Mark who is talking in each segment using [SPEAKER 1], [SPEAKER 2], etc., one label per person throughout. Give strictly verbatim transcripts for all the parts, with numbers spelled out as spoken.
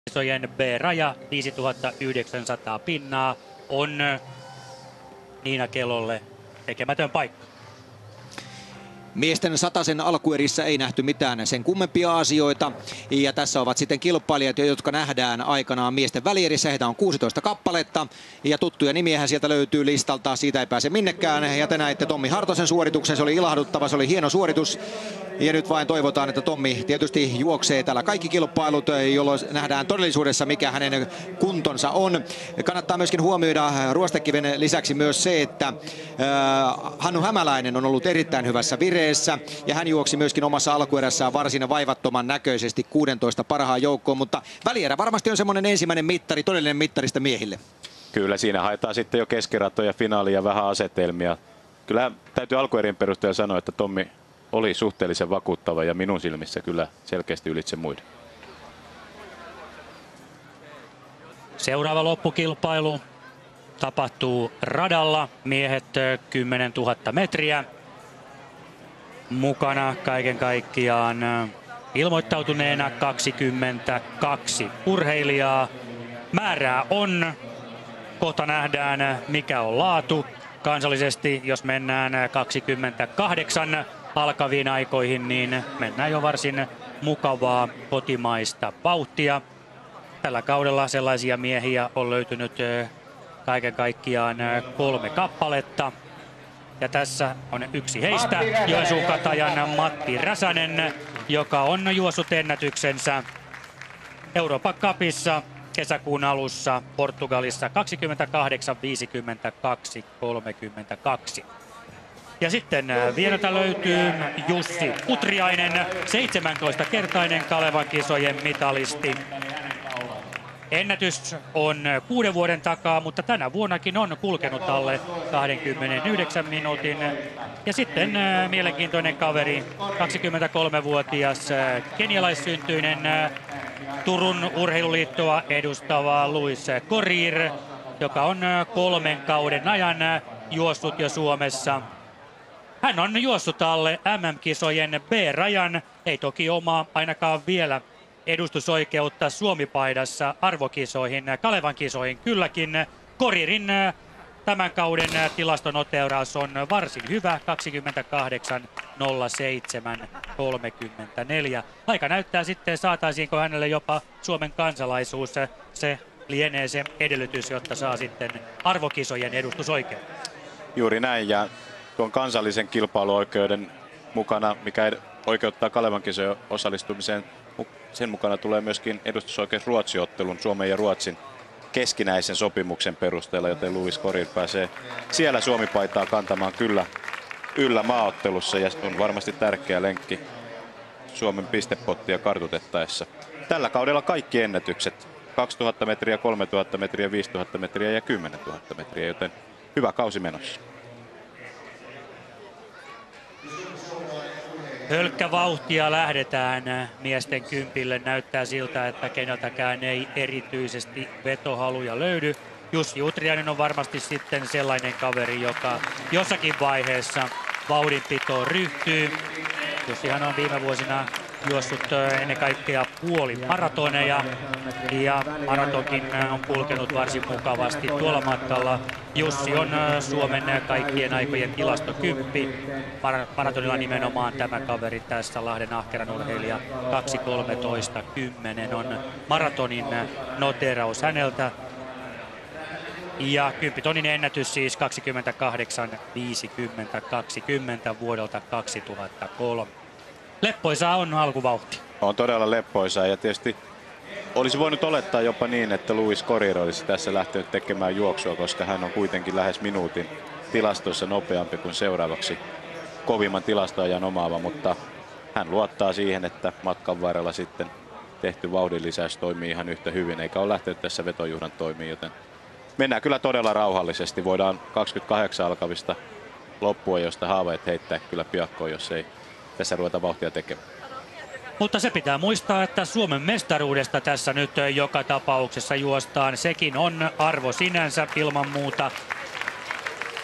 [SPEAKER 1] kisojen B-raja viisituhattayhdeksänsataa pinnaa on Niina Kelolle tekemätön paikka.
[SPEAKER 2] Miesten satasen alkuerissä ei nähty mitään sen kummempia asioita. Ja tässä ovat sitten kilpailijat, jotka nähdään aikanaan miesten välierissä. Heitä on kuusitoista kappaletta. Ja tuttuja nimiähän sieltä löytyy listalta. Siitä ei pääse minnekään. Ja te näitte Tommi Hartosen suorituksen. Se oli ilahduttava, se oli hieno suoritus. Ja nyt vain toivotaan, että Tommi tietysti juoksee täällä kaikki kilpailut, jolloin nähdään todellisuudessa, mikä hänen kuntonsa on. Kannattaa myöskin huomioida Ruostekiven lisäksi myös se, että Hannu Hämäläinen on ollut erittäin hyvässä vireessä. Ja hän juoksi myöskin omassa alkuerässään varsin vaivattoman näköisesti kuusitoista parhaan joukkoon. Mutta välierä varmasti on semmoinen ensimmäinen mittari, todellinen mittarista miehille.
[SPEAKER 3] Kyllä, siinä haetaan sitten jo keskiratoja, finaalia ja vähän asetelmia. Kyllä täytyy alkuerien perusteella sanoa, että Tommi oli suhteellisen vakuuttava ja minun silmissä kyllä selkeästi ylitse muiden.
[SPEAKER 1] Seuraava loppukilpailu tapahtuu radalla. Miehet kymmenentuhatta metriä. Mukana kaiken kaikkiaan ilmoittautuneena kaksikymmentäkaksi urheilijaa. Määrää on. Kohta nähdään, mikä on laatu. Kansallisesti, jos mennään kaksikymmentäkahdeksan alkaviin aikoihin, niin mennään jo varsin mukavaa kotimaista vauhtia. Tällä kaudella sellaisia miehiä on löytynyt kaiken kaikkiaan kolme kappaletta. Ja tässä on yksi heistä, Joensuun Katajan Matti Räsänen, joka on juossut ennätyksensä Euroopan Cupissa kesäkuun alussa Portugalissa kaksikymmentäkahdeksan viisikymmentäkaksi kolmekymmentäkaksi. Ja sitten vielätä löytyy Jussi Utriainen, seitsemäntoistakertainen Kalevan kisojen mitalisti. Ennätys on kuuden vuoden takaa, mutta tänä vuonnakin on kulkenut alle kaksikymmentäyhdeksän minuutin. Ja sitten mielenkiintoinen kaveri, kaksikymmentäkolmevuotias kenialaissyntyinen Turun urheiluliittoa edustava Luis Korir, joka on kolmen kauden ajan juossut jo Suomessa. Hän on juossut alle M M-kisojen B-rajan, ei toki omaa ainakaan vielä edustusoikeutta Suomi-paidassa arvokisoihin, Kalevan kisoihin kylläkin. Koririn tämän kauden tilastonoteeraus on varsin hyvä, kaksikymmentäkahdeksan nolla seitsemän kolmekymmentäneljä. Aika näyttää sitten, saataisiinko hänelle jopa Suomen kansalaisuus. Se lienee se edellytys, jotta saa sitten arvokisojen edustusoikeuden.
[SPEAKER 3] Juuri näin, ja tuon kansallisen kilpailuoikeuden mukana, mikä oikeuttaa Kalevan kisojen osallistumiseen, sen mukana tulee myöskin edustusoikeus Ruotsi-ottelun, Suomen ja Ruotsin keskinäisen sopimuksen perusteella, joten Luis Korir pääsee siellä Suomi-paitaa kantamaan kyllä yllä maaottelussa, ja on varmasti tärkeä lenkki Suomen pistepottia kartutettaessa. Tällä kaudella kaikki ennätykset, kaksituhatta metriä, kolmetuhatta metriä, viisituhatta metriä ja kymmenentuhatta metriä, joten hyvä kausi menossa.
[SPEAKER 1] Hölkkävauhtia lähdetään miesten kympille. Näyttää siltä, että keneltäkään ei erityisesti vetohaluja löydy. Jussi Utriainen on varmasti sitten sellainen kaveri, joka jossakin vaiheessa vauhdinpitoon ryhtyy. Jussihan on viime vuosina juossut ennen kaikkea puoli maratoneja, ja maratonkin on kulkenut varsin mukavasti tuolla matkalla. Jussi on Suomen kaikkien aikojen tilastokymppi. Maratonilla nimenomaan tämä kaveri tässä, Lahden ahkeran urheilija, kaksi kolmetoista kymmenen on maratonin noteraus häneltä. Ja kymppitonnin ennätys siis kaksikymmentäkahdeksan viisikymmentä kaksikymmentä vuodelta kaksituhattakolme. Leppoisaa on alkuvauhti.
[SPEAKER 3] On todella leppoisaa, ja tietysti olisi voinut olettaa jopa niin, että Luis Korir olisi tässä lähtenyt tekemään juoksua, koska hän on kuitenkin lähes minuutin tilastoissa nopeampi kuin seuraavaksi kovimman tilastoajan omaava, mutta hän luottaa siihen, että matkan varrella sitten tehty vauhdin lisäys toimii ihan yhtä hyvin, eikä ole lähtenyt tässä vetojuhdan toimiin, joten mennään kyllä todella rauhallisesti. Voidaan kaksikymmentäkahdeksan alkavista loppua, josta haaveet heittää kyllä piakkoon, jos ei tässä ruveta vauhtia tekemään.
[SPEAKER 1] Mutta se pitää muistaa, että Suomen mestaruudesta tässä nyt joka tapauksessa juostaan. Sekin on arvo sinänsä ilman muuta.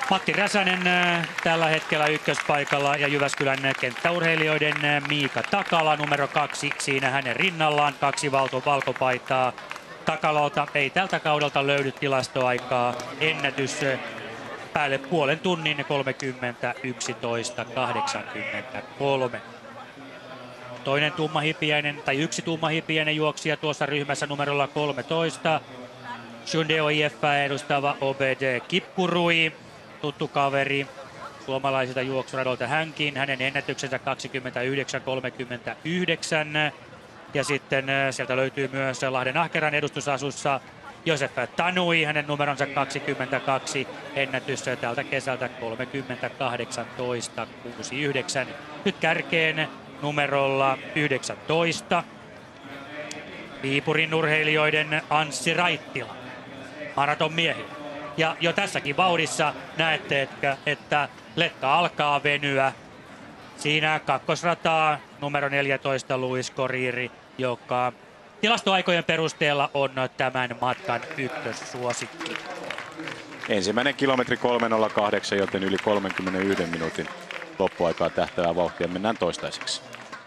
[SPEAKER 1] Matti Räsänen äh, tällä hetkellä ykköspaikalla ja Jyväskylän kenttäurheilijoiden äh, Miika Takala numero kaksi. Siinä hänen rinnallaan kaksi valto valkopaitaa. Takalalta ei tältä kaudelta löydy tilastoaikaa. Ennätys äh, päälle puolen tunnin kolmekymmentä yksitoista kahdeksankymmentäkolme. Toinen tummahipiäinen tai yksi tummahipiäinen juoksija tuossa ryhmässä numerolla kolmetoista. Shundeo I F edustava Obed Kipkurui, tuttu kaveri suomalaisilta juoksuradolta hänkin. Hänen ennätyksensä kaksikymmentäyhdeksän kolmekymmentäyhdeksän. Ja sitten sieltä löytyy myös Lahden Ahkeran edustusasussa Josef Tanui, hänen numeronsa kaksikymmentäkaksi, ennätys tältä kesältä kolmekymmentäkahdeksan kuusikymmentäyhdeksän. Nyt kärkeen numerolla yhdeksäntoista. Viipurin urheilijoiden Anssi Raittila, maratonmiehi. Ja jo tässäkin vauhdissa näette, että, että letka alkaa venyä. Siinä kakkosrataa numero neljätoista Luis Corrieri, joka tilastoaikojen perusteella on tämän matkan ykkössuosikki.
[SPEAKER 3] Ensimmäinen kilometri kolme nolla kahdeksan, joten yli kolmenkymmenenyhden minuutin loppuaikaa tähtävää vauhtia mennään toistaiseksi.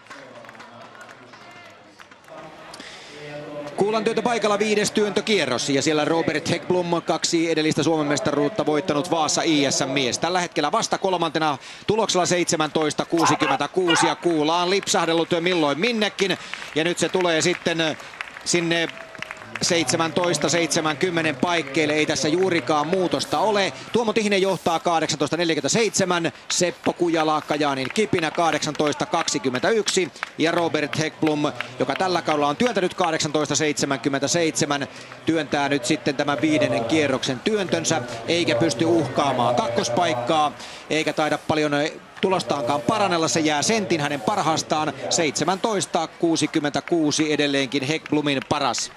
[SPEAKER 2] Kuulan työtä paikalla viides työntökierros ja siellä Robert Häggblom, kaksi edellistä Suomen mestaruutta voittanut Vaasa I S-mies. Tällä hetkellä vasta kolmantena tuloksella seitsemäntoista kuusikymmentäkuusi ja kuula on lipsahdellut milloin minnekin. Ja nyt se tulee sitten sinne seitsemäntoista seitsemänkymmentä paikkeille, ei tässä juurikaan muutosta ole. Tuomo Tihinen johtaa kahdeksantoista neljäkymmentäseitsemän, Seppo Kujala Kajaanin Kipinä kahdeksantoista kaksikymmentäyksi ja Robert Häggblom, joka tällä kaudella on työntänyt kahdeksantoista seitsemänkymmentäseitsemän, työntää nyt sitten tämän viidennen kierroksen työntönsä, eikä pysty uhkaamaan kakkospaikkaa, eikä taida paljon tulostaankaan parannella, se jää sentin hänen parhaastaan, seitsemäntoista kuusikymmentäkuusi edelleenkin Häggblomin paras.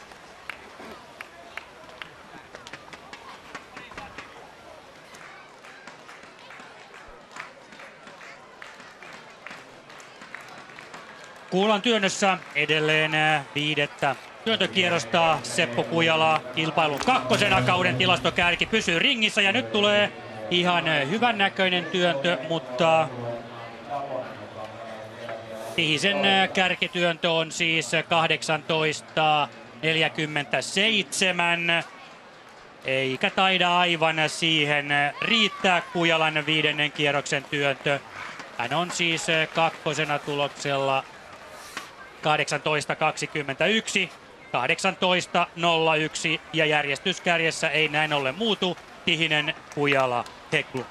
[SPEAKER 1] Kuulan työnnössä edelleen viidettä työntökierrosta Seppo Kujala kilpailun kakkosena, kauden tilastokärki pysyy ringissä ja nyt tulee ihan hyvän näköinen työntö, mutta Tihisen kärkityöntö on siis kahdeksantoista neljäkymmentäseitsemän, eikä taida aivan siihen riittää Kujalan viidennen kierroksen työntö. Hän on siis kakkosena tuloksella kahdeksantoista kaksikymmentäyksi, kahdeksantoista nolla yksi ja järjestyskärjessä ei näin ollen muutu. Tihinen, Kujala, Häggblom.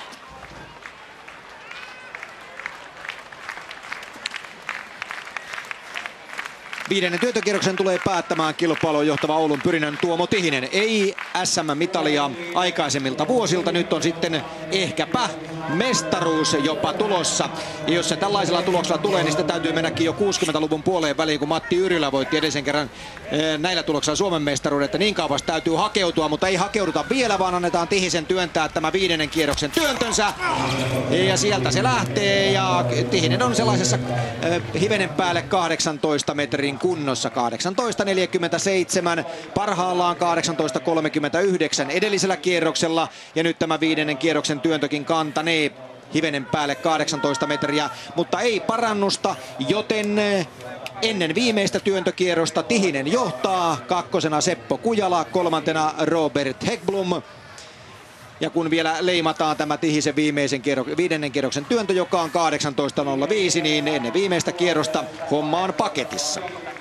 [SPEAKER 2] Viidennen työntökierroksen tulee päättämään kilpailuun johtava Oulun Pyrinnön Tuomo Tihinen. Ei S M-mitalia aikaisemmilta vuosilta, nyt on sitten ehkäpä mestaruus jopa tulossa. Ja jos se tällaisella tuloksella tulee, niin sitten täytyy mennäkin jo kuusikymmentäluvun puoleen väliin, kun Matti Yrjölä voitti edellisen kerran näillä tuloksilla Suomen mestaruuden, että niin kauas täytyy hakeutua, mutta ei hakeuduta vielä, vaan annetaan Tihisen työntää tämä viidennen kierroksen työntönsä. Ja sieltä se lähtee ja Tihinen on sellaisessa hivenen päälle kahdeksantoista metrin kunnossa, kahdeksantoista neljäkymmentäseitsemän, parhaillaan kahdeksantoista kolmekymmentäyhdeksän edellisellä kierroksella ja nyt tämä viidennen kierroksen työntökin kantanee hivenen päälle kahdeksantoista metriä, mutta ei parannusta, joten ennen viimeistä työntökierrosta Tihinen johtaa, kakkosena Seppo Kujala, kolmantena Robert Häggblom. Ja kun vielä leimataan tämä Tihisen viimeisen kierro- viidennen kierroksen työntö, joka on kahdeksantoista nolla viisi, niin ennen viimeistä kierrosta homma on paketissa.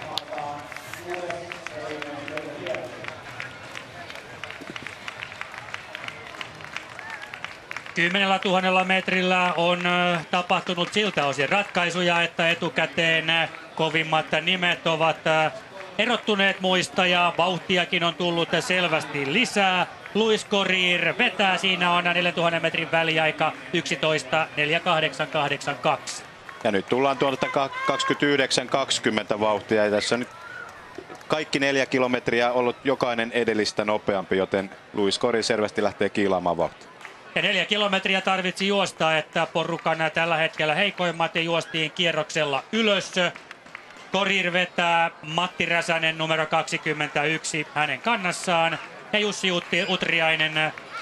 [SPEAKER 1] Kymmenellä tuhannella metrillä on tapahtunut siltä osin ratkaisuja, että etukäteen kovimmat nimet ovat erottuneet muista ja vauhtiakin on tullut selvästi lisää. Luis Corrier vetää, siinä on neljäntuhannen metrin väliaika yksitoista neljäkymmentäkahdeksan kahdeksankymmentäkaksi.
[SPEAKER 3] Ja nyt tullaan tuolta kaksikymmentäyhdeksän kaksikymmentä vauhtia ja tässä nyt kaikki neljä kilometriä ollut jokainen edellistä nopeampi, joten Luis Corrier selvästi lähtee kiilaamaan vauhtia.
[SPEAKER 1] Ja neljä kilometriä tarvitsi juosta, että porukan tällä hetkellä heikoimmat juostiin kierroksella ylös. Corrier vetää, Matti Räsänen numero kaksikymmentäyksi hänen kannassaan ja Jussi Utriainen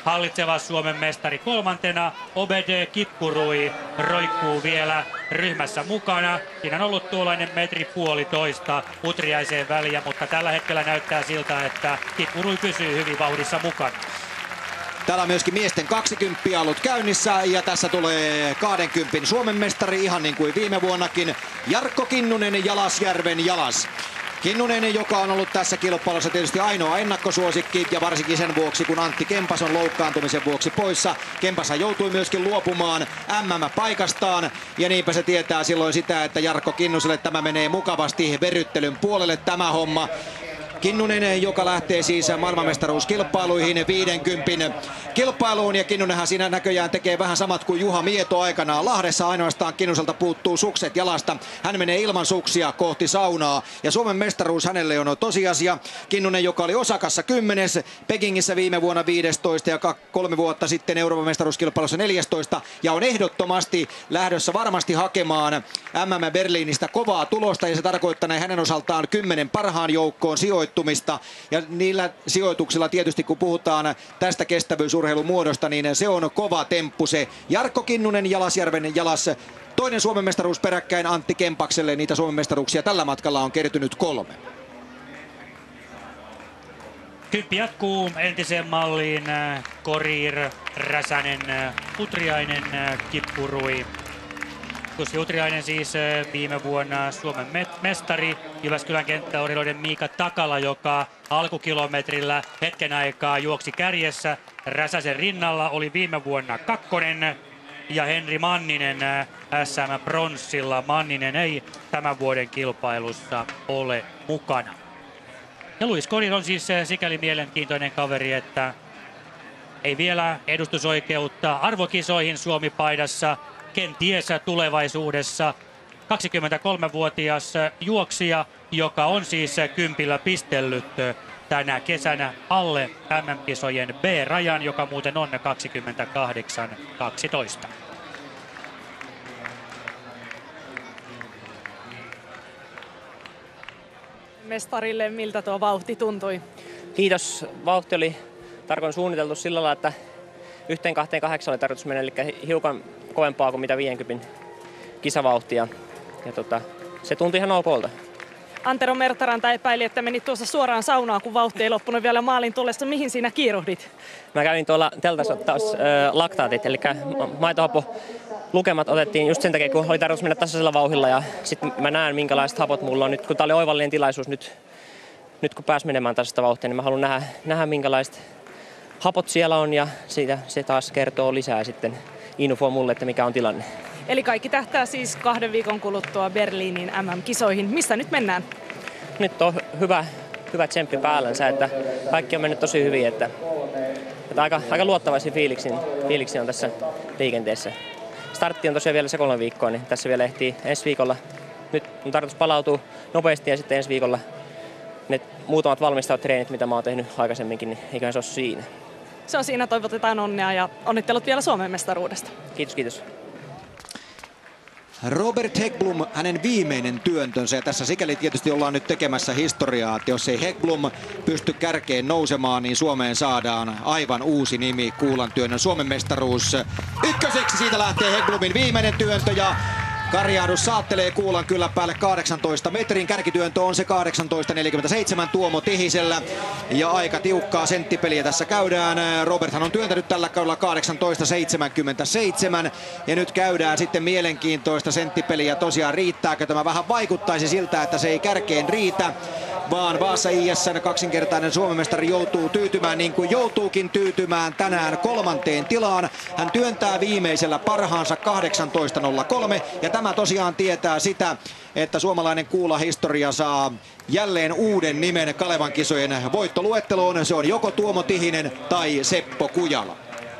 [SPEAKER 1] hallitseva Suomen mestari kolmantena. Obed Kippurui roikkuu vielä ryhmässä mukana. Siinä on ollut tuollainen metri puolitoista Utriaiseen väliä, mutta tällä hetkellä näyttää siltä, että Kippurui pysyy hyvin vauhdissa mukana.
[SPEAKER 2] Täällä on myöskin miesten kaksikymmentä ollut käynnissä ja tässä tulee kaksikymmentä Suomen mestari ihan niin kuin viime vuonnakin. Jarkko Kinnunen, Jalasjärven Jalas. Kinnunen, joka on ollut tässä kilpailussa tietysti ainoa ennakkosuosikki ja varsinkin sen vuoksi, kun Antti Kempas on loukkaantumisen vuoksi poissa. Kempashan joutui myöskin luopumaan M M-paikastaan ja niinpä se tietää silloin sitä, että Jarkko Kinnuselle tämä menee mukavasti verryttelyn puolelle tämä homma. Kinnunen, joka lähtee siis maailmanmestaruuskilpailuihin viidenkymmenen kilpailuun ja Kinnunenhan siinä näköjään tekee vähän samat kuin Juha Mieto aikanaan Lahdessa, ainoastaan Kinnuselta puuttuu sukset jalasta. Hän menee ilman suksia kohti saunaa ja Suomen mestaruus hänelle on tosiasia. Kinnunen, joka oli Osakassa kymmenes, Pekingissä viime vuonna viidestoista ja kolme vuotta sitten Euroopan mestaruuskilpailussa neljästoista ja on ehdottomasti lähdössä varmasti hakemaan M M Berliinistä kovaa tulosta ja se tarkoittaa hänen osaltaan kymmenen parhaan joukkoon sijoittumista. Ja niillä sijoituksilla tietysti kun puhutaan tästä kestävyysurheilun muodosta, niin se on kova temppu se. Jarkko Kinnunen, Jalasjärven Jalas. Toinen Suomen mestaruus peräkkäin Antti Kempakselle. Niitä Suomen mestaruuksia tällä matkalla on kertynyt kolme.
[SPEAKER 1] Kymppi jatkuu entiseen malliin. Korir, Räsänen, Utriainen, Kippurui. Jussi Utriainen siis viime vuonna Suomen mestari. Jyväskylän kenttäurheilijoiden Miika Takala, joka alkukilometrillä hetken aikaa juoksi kärjessä Räsäsen rinnalla, oli viime vuonna kakkonen. Ja Henri Manninen S M-pronssilla. Manninen ei tämän vuoden kilpailussa ole mukana. Ja Luis Korir on siis sikäli mielenkiintoinen kaveri, että ei vielä edustusoikeutta arvokisoihin Suomi-paidassa. Kenties tulevaisuudessa kaksikymmentäkolmevuotias juoksija, joka on siis kympillä pistellyt tänä kesänä alle M M-kisojen B-rajan, joka muuten on kaksikymmentäkahdeksan kaksitoista.
[SPEAKER 4] Mestarille, miltä tuo vauhti tuntui?
[SPEAKER 5] Kiitos. Vauhti oli tarkoin suunniteltu sillä lailla, että yhteen kahteen kahdeksan oli tarkoitus mennä, eli hiukan kovempaa kuin mitä viidenkymmenen kisavauhtia. Ja tota, se tuntui ihan okolta.
[SPEAKER 4] Antero Mertaranta epäili, että menit tuossa suoraan saunaan, kun vauhti ei loppunut vielä maalin tullessa. Mihin siinä kiiruhdit? Mä
[SPEAKER 5] kävin tuolla teltassa taas äh, laktaatit, eli maitohappo lukemat otettiin just sen takia, kun oli tarkoitus mennä tasaisella vauhdilla. Ja sitten mä näen, minkälaiset hapot mulla on nyt, kun tää oli oivallinen tilaisuus nyt, nyt kun pääs menemään tasaista vauhtia, niin mä haluan nähdä, nähdä minkälaiset hapot siellä on ja siitä se taas kertoo lisää sitten info mulle, että mikä on tilanne.
[SPEAKER 4] Eli kaikki tähtää siis kahden viikon kuluttua Berliinin M M-kisoihin. Missä nyt mennään?
[SPEAKER 5] Nyt on hyvä, hyvä tsemppi päällänsä, että kaikki on mennyt tosi hyvin, että, että aika, aika luottavaisin fiiliksin, fiiliksi on tässä liikenteessä. Startti on tosiaan vielä se kolme viikkoa, niin tässä vielä ehtii ensi viikolla. Nyt on tarkoitus palautua nopeasti ja sitten ensi viikolla ne muutamat valmistavat treenit, mitä mä oon tehnyt aikaisemminkin, niin eiköhän se ole siinä.
[SPEAKER 4] Se on siinä, toivotetaan onnea ja onnittelut vielä Suomen mestaruudesta.
[SPEAKER 5] Kiitos, kiitos.
[SPEAKER 2] Robert Häggblom, hänen viimeinen työntönsä ja tässä sikäli tietysti ollaan nyt tekemässä historiaa, että jos ei Häggblom pysty kärkeen nousemaan, niin Suomeen saadaan aivan uusi nimi Kuulan työnnön Suomen mestaruus. Ykköseksi siitä lähtee Häggblomin viimeinen työntö ja Karjahdus saattelee Kuulan kyllä päälle kahdeksantoista metrin. Kärkityöntö on se kahdeksantoista neljäkymmentäseitsemän Tuomo Tihisellä. Ja aika tiukkaa senttipeliä tässä käydään. Roberthan on työntänyt tällä kaudella kahdeksantoista seitsemänkymmentäseitsemän. Ja nyt käydään sitten mielenkiintoista senttipeliä. Tosiaan riittääkö tämä? Vähän vaikuttaisi siltä, että se ei kärkeen riitä. Vaan Vaasa I S:n kaksinkertainen suomenmestari joutuu tyytymään niin kuin joutuukin tyytymään tänään kolmanteen tilaan. Hän työntää viimeisellä parhaansa kahdeksantoista nolla kolme ja tämä tosiaan tietää sitä, että suomalainen kuulahistoria saa jälleen uuden nimen Kalevan kisojen voittoluetteloon. Se on joko Tuomo Tihinen tai Seppo Kujala.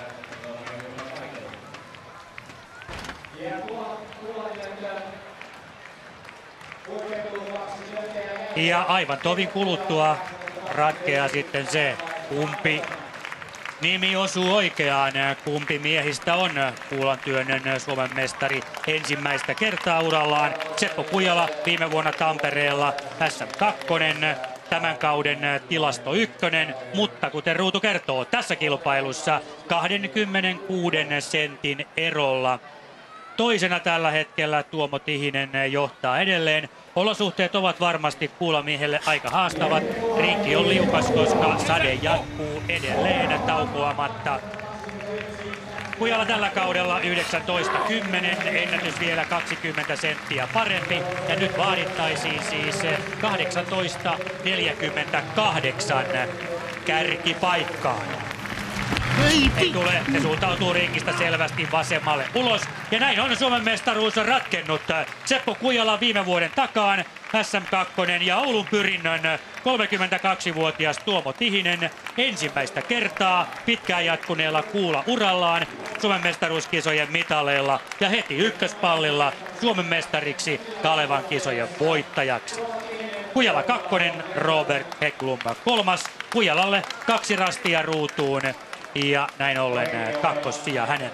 [SPEAKER 1] Ja aivan tovin kuluttua ratkeaa sitten se, kumpi nimi osuu oikeaan, kumpi miehistä on Kuulan työnnön Suomen mestari ensimmäistä kertaa urallaan. Seppo Kujala viime vuonna Tampereella S M kaksi, tämän kauden tilasto ykkönen, mutta kuten ruutu kertoo, tässä kilpailussa kaksikymmentäkuusi sentin erolla. Toisena tällä hetkellä Tuomo Tihinen johtaa edelleen. Olosuhteet ovat varmasti kuulamiehelle aika haastavat. Rinkki on liukas, koska sade jatkuu edelleen taukoamatta. Kujala tällä kaudella yhdeksäntoista kymmenen, ennätys vielä kaksikymmentä senttiä parempi. Ja nyt vaadittaisiin siis kahdeksantoista neljäkymmentäkahdeksan kärkipaikkaan. Ei tule, se suuntautuu rinkistä selvästi vasemmalle ulos. Ja näin on Suomen mestaruus ratkennut. Seppo Kujala viime vuoden takaan, S M kaksi ja Oulun pyrinnön kolmekymmentäkaksivuotias Tuomo Tihinen ensimmäistä kertaa pitkään jatkuneella kuula urallaan Suomen mestaruuskisojen mitaleilla ja heti ykköspallilla Suomen mestariksi Kalevan kisojen voittajaksi. Kujala kakkonen, Robert Hägglund kolmas. Kujalalle kaksi rastia ruutuun ja näin ollen kakkossija hänen.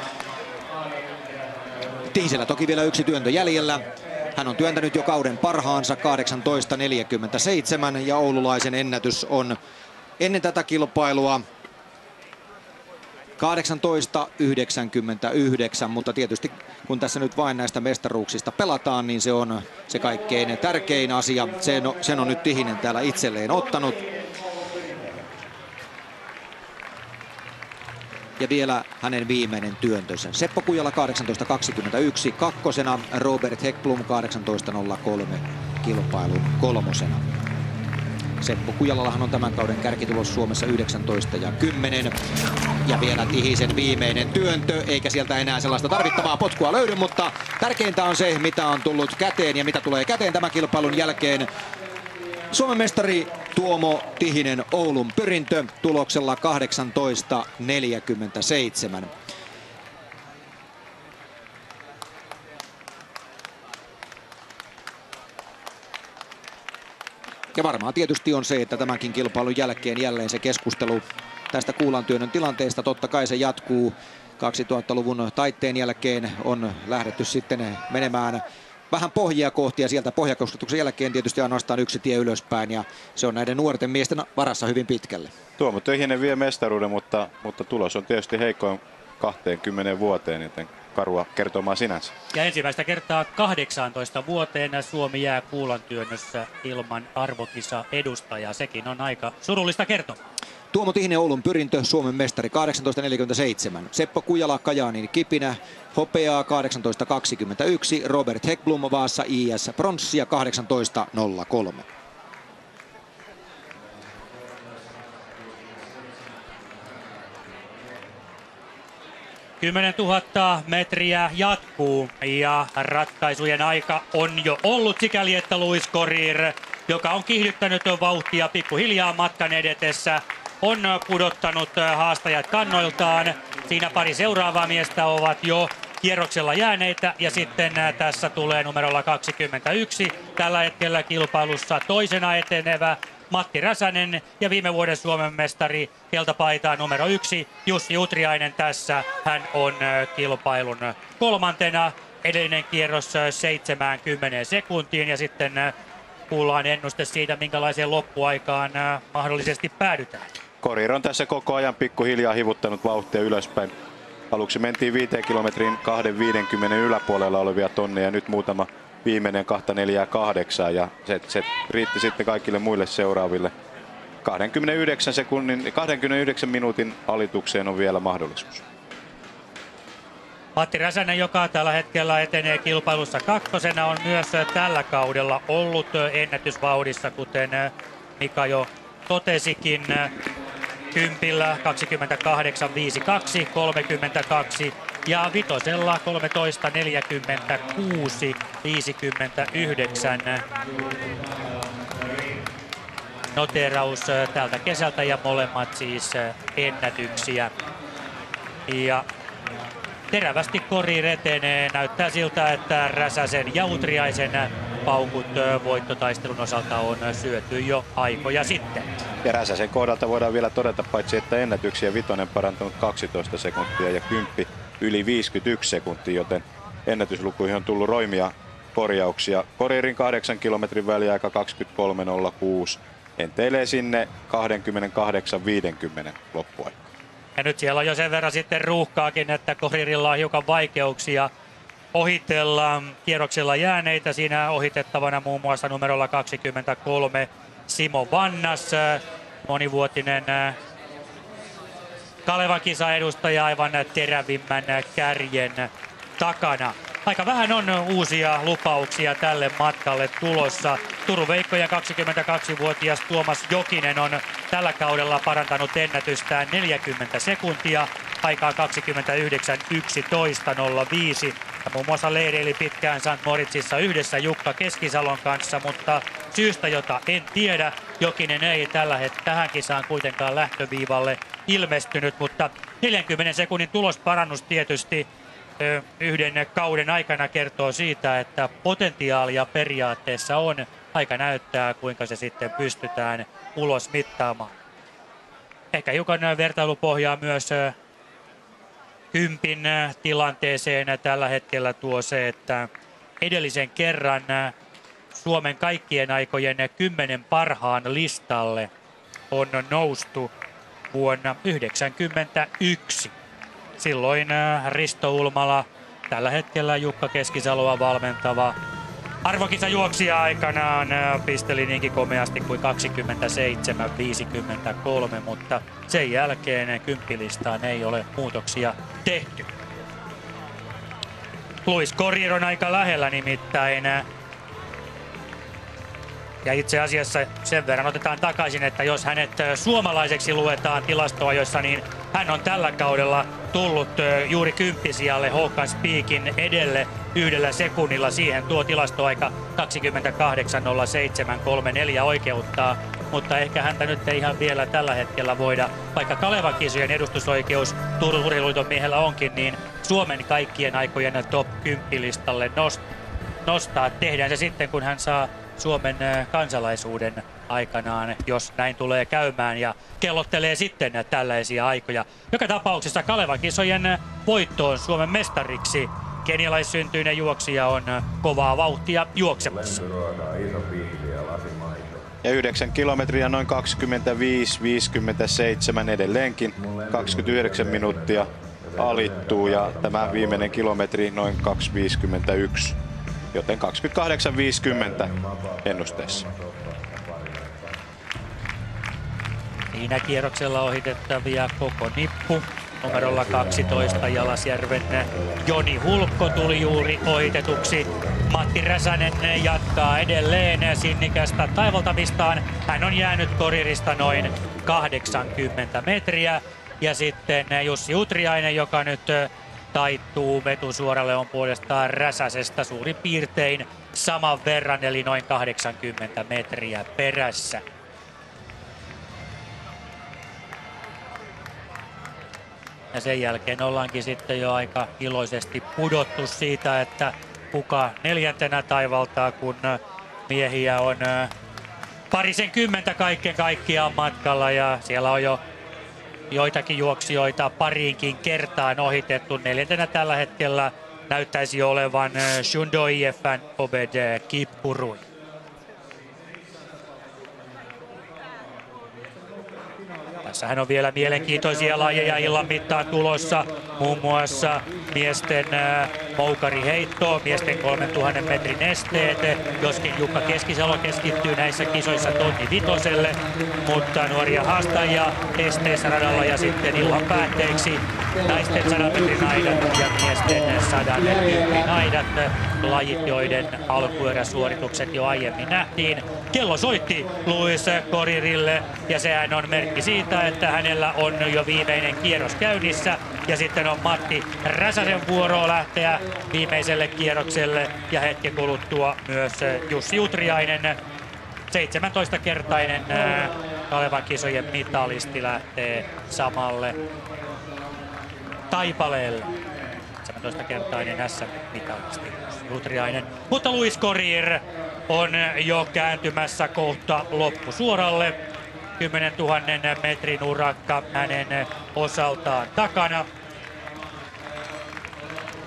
[SPEAKER 2] Tihisellä toki vielä yksi työntö jäljellä. Hän on työntänyt jo kauden parhaansa kahdeksantoista neljäkymmentäseitsemän ja oululaisen ennätys on ennen tätä kilpailua kahdeksantoista yhdeksänkymmentäyhdeksän, mutta tietysti kun tässä nyt vain näistä mestaruuksista pelataan, niin se on se kaikkein tärkein asia. Sen on, sen on nyt Tihinen täällä itselleen ottanut. Ja vielä hänen viimeinen työntönsä. Seppo Kujala kahdeksantoista kaksikymmentäyksi, kakkosena Robert Hägglund kahdeksantoista nolla kolme kilpailun kolmosena. Seppo Kujalallahan on tämän kauden kärkitulos Suomessa yhdeksäntoista ja kymmenen. Ja vielä Tihisen viimeinen työntö, eikä sieltä enää sellaista tarvittavaa potkua löydy, mutta tärkeintä on se, mitä on tullut käteen ja mitä tulee käteen tämän kilpailun jälkeen. Suomen mestari Tuomo Tihinen Oulun pyrintö tuloksella kahdeksantoista neljäkymmentäseitsemän. Ja varmaan tietysti on se, että tämänkin kilpailun jälkeen jälleen se keskustelu tästä kuulantyönnön tilanteesta totta kai se jatkuu. kaksituhattaluvun taitteen jälkeen on lähdetty sitten menemään vähän pohjia kohti ja sieltä pohjakosketuksen jälkeen tietysti ainoastaan yksi tie ylöspäin ja se on näiden nuorten miesten varassa hyvin pitkälle.
[SPEAKER 3] Tuomo Tihinen vie mestaruuden, mutta, mutta tulos on tietysti heikoin kaksikymmentä vuoteen, joten karua kertomaan sinänsä.
[SPEAKER 1] Ja ensimmäistä kertaa kahdeksantoista vuoteen Suomi jää kuulantyönnössä ilman arvokisa edustajaa. Sekin on aika surullista kertomaa.
[SPEAKER 2] Tuomo Tihinen Oulun pyrintö, Suomen mestari kahdeksantoista neljäkymmentäseitsemän. Seppo Kujala Kajaanin kipinä, hopeaa kahdeksantoista kaksikymmentäyksi. Robert Hägglund Vaasa I S pronssia kahdeksantoista nolla kolme.
[SPEAKER 1] kymmenentuhatta metriä jatkuu ja ratkaisujen aika on jo ollut sikäli, että Louis Korir, joka on kiihdyttänyt vauhtia pikkuhiljaa matkan edetessä, on pudottanut haastajat kannoiltaan. Siinä pari seuraavaa miestä ovat jo kierroksella jääneitä ja sitten tässä tulee numerolla kaksikymmentäyksi tällä hetkellä kilpailussa toisena etenevä Matti Räsänen ja viime vuoden Suomen mestari keltapaitaa numero yksi Jussi Utriainen tässä. Hän on kilpailun kolmantena. Edellinen kierros seitsemänkymmentä sekuntiin ja sitten kuullaan ennuste siitä, minkälaiseen loppuaikaan mahdollisesti päädytään.
[SPEAKER 3] Korir on tässä koko ajan pikkuhiljaa hivuttanut vauhtia ylöspäin. Aluksi mentiin viiteen kilometrin kahden viidenkymmenen yläpuolella olevia tonneja, nyt muutama viimeinen kahta neljää kahdeksaa ja se, se riitti sitten kaikille muille seuraaville. kaksikymmentäyhdeksän sekunnin, kaksikymmentäyhdeksän minuutin alitukseen on vielä mahdollisuus.
[SPEAKER 1] Matti Räsänen, joka tällä hetkellä etenee kilpailussa kakkosena, on myös tällä kaudella ollut ennätysvauhdissa, kuten Mika jo totesikin. Kympillä kaksikymmentäkahdeksan viisikymmentäkaksi, kolmekymmentäkaksi ja vitosella kolmetoista neljäkymmentäkuusi viisikymmentäyhdeksän. Noteeraus tältä kesältä ja molemmat siis ennätyksiä. Ja terävästi Korir etenee. Näyttää siltä, että Räsäsen ja Utriaisen paukut voittotaistelun osalta on syöty jo aikoja sitten.
[SPEAKER 3] Ja Räsäsen kohdalta voidaan vielä todeta, paitsi että ennätyksiä vitonen parantanut kaksitoista sekuntia ja kymppi yli viisikymmentäyksi sekuntia, joten ennätyslukuihin on tullut roimia korjauksia. Koririn kahdeksan kilometrin väliaika kaksikymmentäkolme nolla kuusi, enteilee sinne kaksikymmentäkahdeksan viisikymmentä loppuaika.
[SPEAKER 1] Ja nyt siellä on jo sen verran sitten ruuhkaakin, että Koririlla on hiukan vaikeuksia ohitella kierroksella jääneitä. Siinä ohitettavana muun muassa numerolla kaksikymmentäkolme Simo Vannas, monivuotinen Kalevan kisaedustaja aivan terävimmän kärjen takana. Aika vähän on uusia lupauksia tälle matkalle tulossa. Turun Veikkojen kaksikymmentäkaksivuotias Tuomas Jokinen on tällä kaudella parantanut ennätystään neljäkymmentä sekuntia. Aikaa kaksikymmentäyhdeksän yksitoista nolla viisi. Ja muun muassa leireili pitkään Sankt Moritzissa yhdessä Jukka Keskisalon kanssa, mutta syystä, jota en tiedä, Jokinen ei tällä hetkellä tähän kisaan kuitenkaan lähtöviivalle ilmestynyt, mutta neljänkymmenen sekunnin tulosparannus tietysti yhden kauden aikana kertoo siitä, että potentiaalia periaatteessa on. Aika näyttää, kuinka se sitten pystytään ulos mittaamaan. Ehkä hiukan vertailupohjaa myös kympin tilanteeseen tällä hetkellä tuo se, että edellisen kerran Suomen kaikkien aikojen kymmenen parhaan listalle on noustu vuonna yhdeksänkymmentäyksi. Silloin Risto Ulmala, tällä hetkellä Jukka Keskisaloa valmentava arvokisajuoksija aikanaan pisteli niinkin komeasti kuin kaksikymmentäseitsemän viisikymmentäkolme, mutta sen jälkeen kymppilistaan ei ole muutoksia tehty. Luis Korir on aika lähellä nimittäin. Ja itse asiassa sen verran otetaan takaisin, että jos hänet suomalaiseksi luetaan tilastoajoissa, niin hän on tällä kaudella tullut juuri kymppisijalle Håkan Spiikin edelle yhdellä sekunnilla. Siihen tuo tilastoaika kaksikymmentäkahdeksan nolla seitsemän kolmekymmentäneljä oikeuttaa, mutta ehkä häntä nyt ei ihan vielä tällä hetkellä voida, vaikka Kalevan kisojen edustusoikeus Turun Urheiluliiton miehellä onkin, niin Suomen kaikkien aikojen top kymmenen listalle nostaa. Tehdään se sitten, kun hän saa Suomen kansalaisuuden aikanaan, jos näin tulee käymään, ja kellottelee sitten tällaisia aikoja. Joka tapauksessa Kalevan kisojen voittoon Suomen mestariksi kenialaissyntyinen juoksija on kovaa vauhtia juoksemassa.
[SPEAKER 3] Ja yhdeksän kilometriä noin kaksikymmentäviisi viisikymmentäseitsemän edelleenkin. kaksikymmentäyhdeksän minuuttia alittuu ja tämä viimeinen kilometri noin kaksi viisikymmentäyksi. Joten kaksikymmentäkahdeksan viisikymmentä ennusteessa.
[SPEAKER 1] Siinä kierroksella ohitettavia koko nippu. Numerolla kaksitoista Jalasjärven Joni Hulkko tuli juuri ohitetuksi. Matti Räsänen jatkaa edelleen sinnikästä taivaltamistaan. Hän on jäänyt Korirista noin kahdeksankymmentä metriä. Ja sitten Jussi Utriainen, joka nyt taittuu vetusuoralle, on puolestaan Räsäsestä suurin piirtein saman verran, eli noin kahdeksankymmentä metriä perässä. Ja sen jälkeen ollaankin sitten jo aika iloisesti pudottu siitä, että kuka neljäntenä taivaltaa, kun miehiä on parisen kymmentä kaiken kaikkiaan matkalla, ja siellä on jo joitakin juoksijoita pariinkin kertaan ohitettu. Neljäntenä tällä hetkellä näyttäisi olevan Shundo I F N Obed Kipkurui. Tässähän on vielä mielenkiintoisia lajeja illan mittaan tulossa, muun muassa miesten moukariheitto, miesten kolmentuhannen metrin esteet, joskin Jukka Keskisalo keskittyy näissä kisoissa tonni vitoselle, mutta nuoria haastajia esteessä radalla, ja sitten illan päätteeksi naisten sadan metrin aidat ja miesten sadan metrin aidat, lajit, joiden alkueräsuoritukset jo aiemmin nähtiin. Kello soitti Luis Korirille, ja sehän on merkki siitä, että hänellä on jo viimeinen kierros käynnissä, ja sitten on Matti Räsäsen vuoro lähteä viimeiselle kierrokselle, ja hetken kuluttua myös Jussi Utriainen, seitsemäntoistakertainen Kalevan kisojen mitalisti, lähtee samalle taipaleelle. seitsemäntoistakertainen S M-mitalisti Utriainen. Mutta Luis Korir on jo kääntymässä kohta loppusuoralle. kymmenentuhannen metrin urakka hänen osaltaan takana.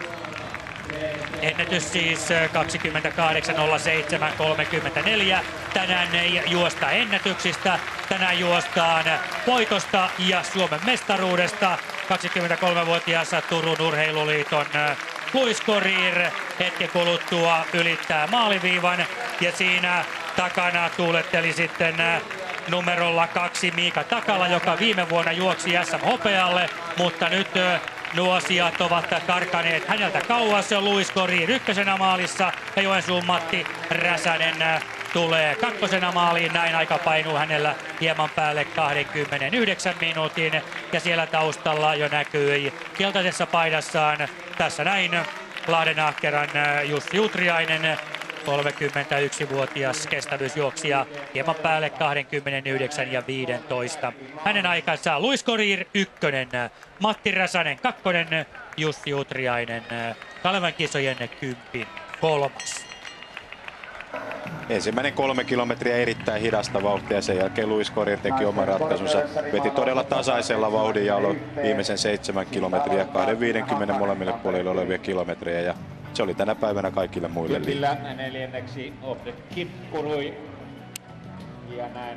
[SPEAKER 1] Ennätys siis kaksikymmentäkahdeksan nolla seitsemän kolmekymmentäneljä. tänään ei juosta ennätyksistä, tänään juostaan voitosta ja Suomen mestaruudesta. kaksikymmentäkolmevuotias Turun Urheiluliiton Louis Korir hetken kuluttua ylittää maaliviivan ja siinä takana tuuletteli sitten numerolla kaksi Miika Takala, joka viime vuonna juoksi S M-hopealle, mutta nyt nuo asiat ovat karkaneet häneltä kauas. Louis Korir ykkösenä maalissa ja Joensuun Matti Räsänen tulee kakkosena maaliin. Näin aika painuu hänellä hieman päälle kaksikymmentäyhdeksän minuutin ja siellä taustalla jo näkyy keltaisessa paidassaan tässä näin Lahdenahkeran Jussi Utriainen, kolmekymmentäyksivuotias kestävyysjuoksija, hieman päälle kaksikymmentäyhdeksän ja viisitoista. Hänen aikansa Louis Korir ykkönen, Matti Räsänen kakkonen, Jussi Utriainen Kalevan kisojen kympin kolmas.
[SPEAKER 3] Ensimmäinen kolme kilometriä erittäin hidasta vauhtia, sen jälkeen Louis Korir teki oman ratkaisunsa. Veti todella tasaisella vauhdinjalolla viimeisen seitsemän kilometriä, kaksikymmentä molemmille puolille olevia kilometrejä. Ja se oli tänä päivänä kaikille muille liikaa.
[SPEAKER 6] Neljänneksi Ofde Kippurui. Ja näin.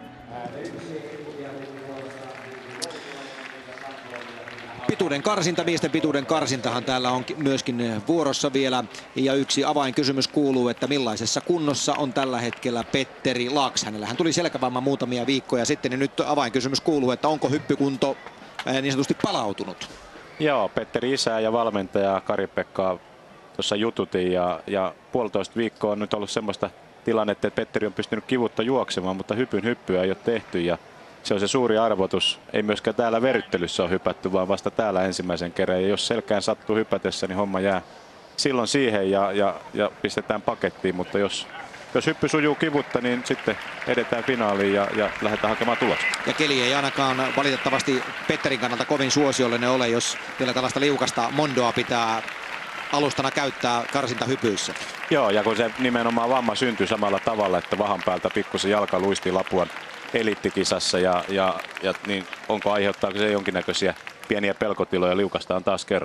[SPEAKER 2] Pituuden karsinta, miesten pituuden karsintahan täällä on myöskin vuorossa vielä. Ja yksi avainkysymys kuuluu, että millaisessa kunnossa on tällä hetkellä Petteri Laaks. Hänellähän tuli selkävamma muutamia viikkoja sitten ja nyt avainkysymys kuuluu, että onko hyppykunto niin sanotusti palautunut.
[SPEAKER 3] Joo, Petteri isää ja valmentaja Kari-Pekkaa tuossa jututin ja, ja puolitoista viikkoa on nyt ollut semmoista tilannetta, että Petteri on pystynyt kivutta juoksemaan, mutta hypyn hyppyä ei ole tehty ja se on se suuri arvotus. Ei myöskään täällä verryttelyssä ole hypätty, vaan vasta täällä ensimmäisen kerran. Ja jos selkään sattuu hypätessä, niin homma jää silloin siihen ja, ja, ja pistetään pakettiin. Mutta jos, jos hyppy sujuu kivutta, niin sitten edetään finaaliin ja, ja lähdetään hakemaan tulosta.
[SPEAKER 2] Ja keli ei ainakaan valitettavasti Petterin kannalta kovin suosiollinen ole, jos vielä tällaista liukasta mondoa pitää alustana käyttää karsintahypyissä.
[SPEAKER 3] Joo, ja kun se nimenomaan vamma syntyi samalla tavalla, että vahan päältä pikkusen jalka luisti Lapuan eliittikisassa ja, ja, ja niin onko aiheuttaako se jonkinnäköisiä pieniä pelkotiloja, liukastaan taas kerran.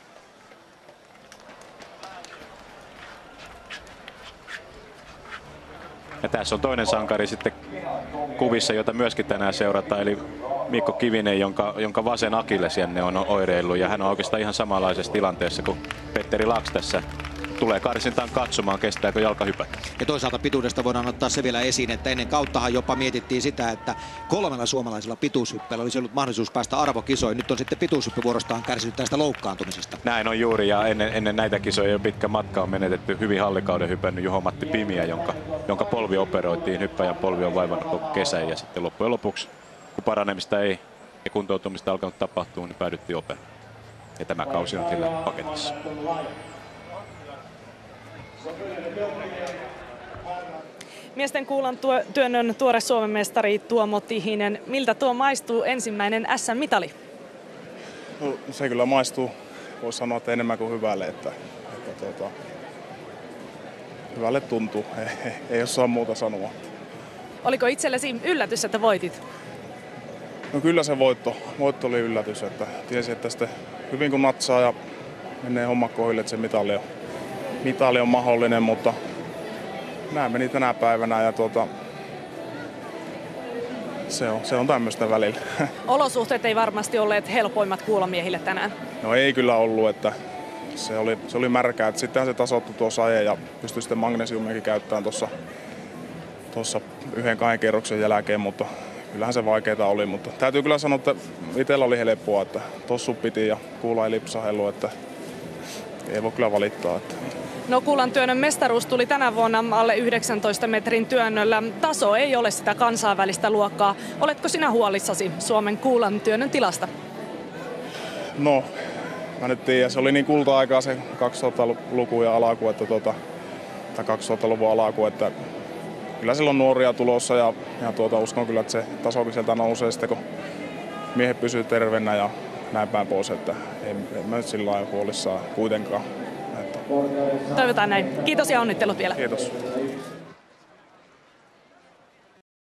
[SPEAKER 3] Ja tässä on toinen sankari sitten kuvissa, jota myöskin tänään seurataan, eli Mikko Kivinen, jonka, jonka vasen akillesjänne on oireillut ja hän on oikeastaan ihan samanlaisessa tilanteessa kuin Petteri Laaks tässä. Tulee karsintaan katsomaan, kestääkö jalka hypätä.
[SPEAKER 2] Ja toisaalta pituudesta voidaan ottaa se vielä esiin, että ennen kauttahan jopa mietittiin sitä, että kolmella suomalaisella pituushyppäjällä olisi ollut mahdollisuus päästä arvokisoihin. Nyt on sitten pituushyppy vuorostaan kärsinyt tästä loukkaantumisesta.
[SPEAKER 3] Näin on juuri, ja ennen, ennen näitä kisoja jo pitkä matka on menetetty. Hyvin hallikauden hypännyt Juho-Matti Pimiä, jonka, jonka polvi operoitiin. Hyppäjän polvi on vaivannut koko kesän ja sitten loppujen lopuksi, kun paranemista ei ja kuntoutumista alkanut tapahtua, niin päädyttiin operoon. Ja tämä kausi on sillä paketissa.
[SPEAKER 4] Miesten kuulan tuo, työnnön tuore Suomen mestari Tuomo Tihinen. Miltä tuo maistuu ensimmäinen S M-mitali?
[SPEAKER 7] No, se kyllä maistuu, voisi sanoa, että enemmän kuin hyvälle. Että, että, tuota, hyvälle tuntuu, ei, ei osaa muuta sanoa.
[SPEAKER 4] Oliko itsellesi yllätys, että voitit?
[SPEAKER 7] No kyllä se voitto, voitto oli yllätys. Että tiesin, että sitten hyvin kun natsaa ja menee homma kohille, että se mitali on, mitali on mahdollinen, mutta nämä meni tänä päivänä ja tuota, se on, se on tämmöistä välillä.
[SPEAKER 4] Olosuhteet ei varmasti olleet helpoimmat kuulomiehille tänään.
[SPEAKER 7] No ei kyllä ollut, että se oli, se oli märkää. Että sittenhän se tasoittui tuossa ajan ja pystyi sitten magnesiumiakin käyttämään tuossa, tuossa yhden kahden kerroksen jälkeen, mutta kyllähän se vaikeaa oli. Mutta täytyy kyllä sanoa, että itsellä oli helppoa, että tossu piti ja kuula ei lipsahellut, että ei voi kyllä valittaa. Että.
[SPEAKER 4] No kuulan työnnön mestaruus tuli tänä vuonna alle yhdeksäntoista metrin työnnöllä. Taso ei ole sitä kansainvälistä luokkaa. Oletko sinä huolissasi Suomen kuulan työnnön tilasta?
[SPEAKER 7] No, mä nyt tiedän. Se oli niin kulta-aikaa se kaksituhattaluvun ja alaku, että tuota, tai kaksituhattaluvun alaku, että kyllä sillä on nuoria tulossa ja, ja tuota, uskon kyllä, että se tasokin sieltä nousee sitten, kun miehet pysyy terveenä ja näin päin pois, että en, en mä nyt sillä lailla huolissaan kuitenkaan.
[SPEAKER 4] Toivotaan näin. Kiitos ja onnittelut vielä.
[SPEAKER 7] Kiitos.